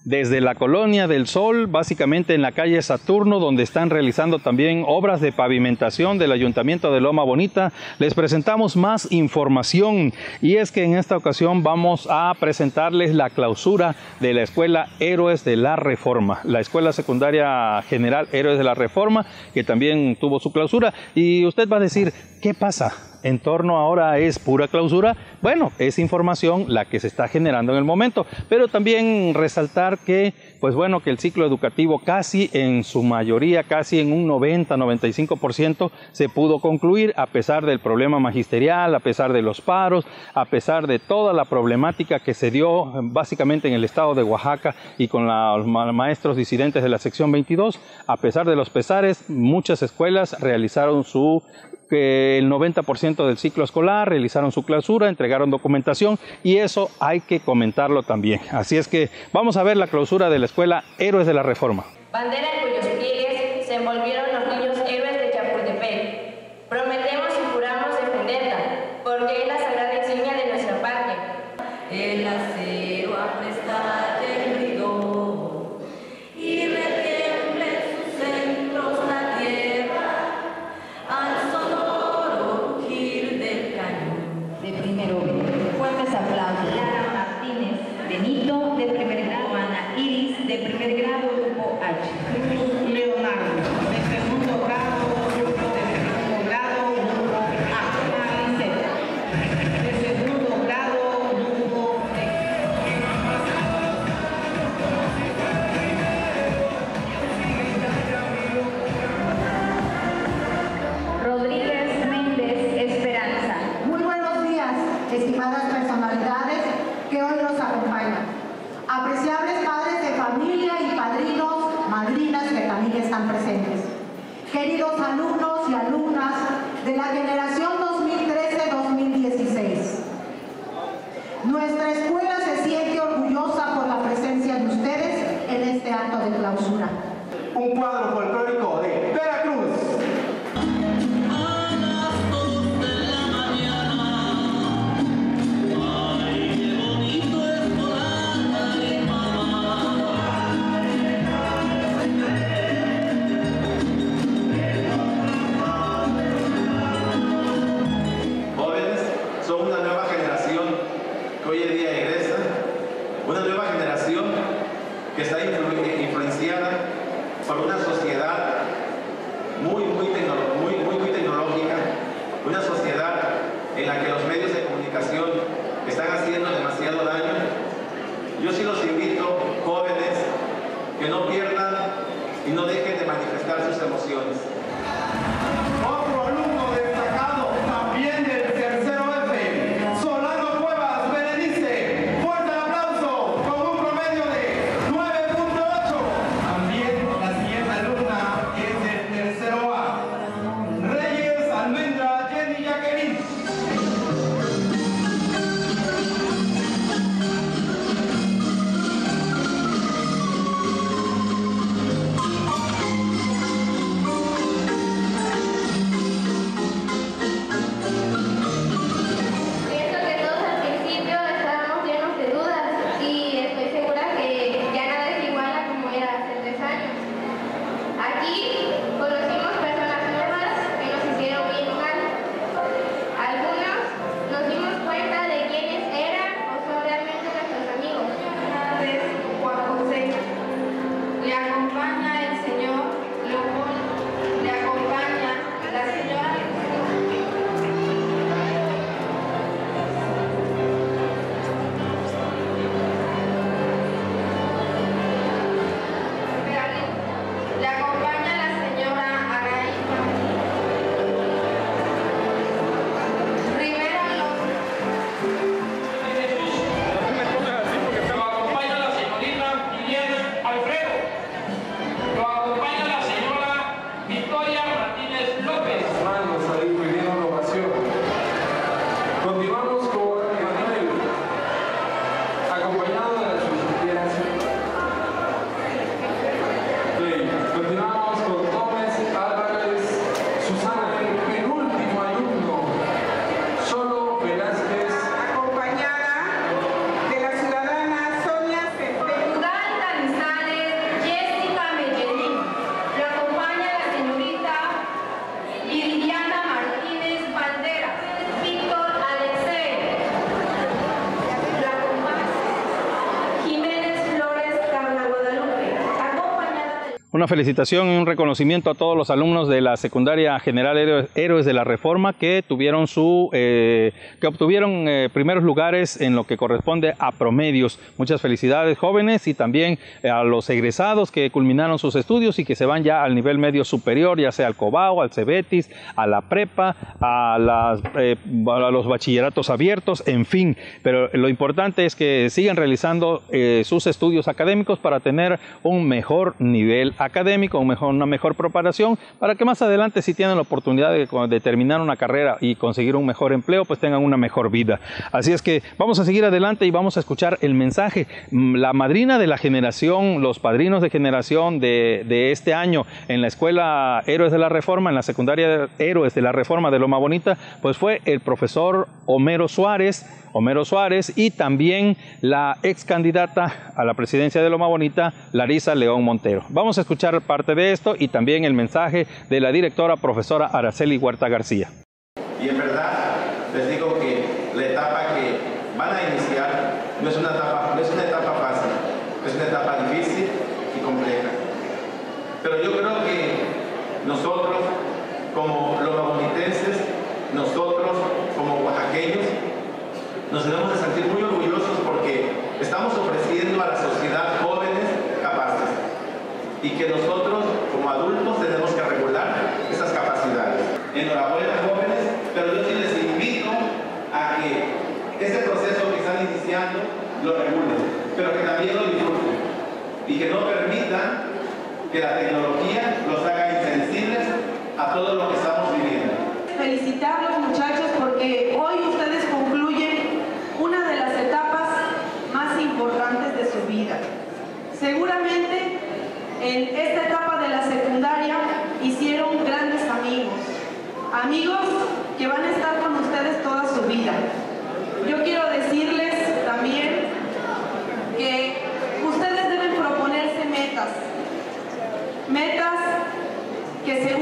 desde la Colonia del Sol, básicamente en la calle Saturno, donde están realizando también obras de pavimentación del Ayuntamiento de Loma Bonita. Les presentamos más información y es que en esta ocasión vamos a presentarles la clausura de la Escuela Héroes de la Reforma, la Escuela Secundaria General Héroes de la Reforma, que también tuvo su clausura. Y usted va a decir, ¿qué pasa? ¿En torno ahora es pura clausura? Bueno, es información la que se está generando en el momento, pero también resaltar que, pues bueno, que el ciclo educativo casi en su mayoría, casi en un 90-95% se pudo concluir a pesar del problema magisterial, a pesar de los paros, a pesar de toda la problemática que se dio básicamente en el estado de Oaxaca y con los maestros disidentes de la sección 22. A pesar de los pesares, muchas escuelas realizaron el 90% del ciclo escolar, realizaron su clausura, entregaron documentación y eso hay que comentarlo también. Así es que vamos a ver la clausura de la Escuela Héroes de la Reforma. Bandera en cuyos pliegues se envolvieron los niños héroes de Chapultepec. Prometemos y juramos defenderla, porque es la sagrada insignia de nuestra patria. El acero aplasta el rigor y retiembla en sus centros la tierra al sonoro rugir del cañón. De primero B, fuertes aplausos. Lara Martínez, Benito, de primer grado. Ana Iris, de primer grado, grupo H. Leonardo, de segundo grado, grupo de segundo grado, grupo A. Maricela, de segundo grado, grupo D. Rodríguez Méndez Esperanza. Muy buenos días, estimadas personalidades que hoy nos acompañan. Apreciables padres de familia y padrinos, madrinas que también están presentes. Queridos alumnos y alumnas de la generación 2013-2016. Nuestra escuela se siente orgullosa por la presencia de ustedes en este acto de clausura. Un cuadro folclórico de Veracruz. Son una nueva generación que hoy en día egresa, una nueva generación que está influenciada por una sociedad muy tecnológica, una sociedad en la que los medios de comunicación están haciendo demasiado daño. Yo sí los invito, jóvenes, que no pierdan y no dejen de manifestar sus emociones. Otro alumno destacado también del tercero F, Solano Cuevas Berenice. Fuerte el aplauso con un promedio de 9.8. También la siguiente alumna es del tercero A, Reyes Almendra Jenny Jacqueline. Una felicitación y un reconocimiento a todos los alumnos de la Secundaria General Héroes de la Reforma que obtuvieron primeros lugares en lo que corresponde a promedios. Muchas felicidades, jóvenes, y también a los egresados que culminaron sus estudios y que se van ya al nivel medio superior, ya sea al Cobao, al Cebetis, a la prepa, a los bachilleratos abiertos, en fin. Pero lo importante es que sigan realizando sus estudios académicos para tener un mejor nivel académico, una mejor preparación, para que más adelante, si tienen la oportunidad de terminar una carrera y conseguir un mejor empleo, pues tengan una mejor vida. Así es que vamos a seguir adelante y vamos a escuchar el mensaje. La madrina de la generación, los padrinos de generación de este año en la Escuela Héroes de la Reforma, en la Secundaria Héroes de la Reforma de Loma Bonita, pues fue el profesor Homero Suárez, y también la ex candidata a la presidencia de Loma Bonita, Larisa León Montero. Vamos a escuchar parte de esto y también el mensaje de la directora profesora Araceli Huerta García. Y en verdad les digo que la etapa que van a iniciar no es una etapa fácil, es una etapa difícil y compleja. Pero yo creo que nosotros como lomabonitenses, nosotros como oaxaqueños, nos debemos de sentir muy orgullosos porque estamos ofreciendo a la sociedad jóvenes capaces y que nosotros como adultos tenemos que regular esas capacidades. Enhorabuena, jóvenes, pero yo sí les invito a que este proceso que están iniciando lo regulen, pero que también lo disfruten y que no permitan que la tecnología los haga insensibles a todo lo que estamos viviendo. Felicitarlos, muchachos, porque hoy ustedes concluyen una de las etapas más importantes de su vida. Seguramente en esta etapa de la secundaria hicieron grandes amigos que van a estar con ustedes toda su vida. Yo quiero decirles también que ustedes deben proponerse metas que se